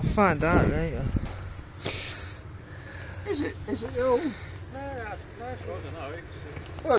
find out later. Is it ill? No, I don't know.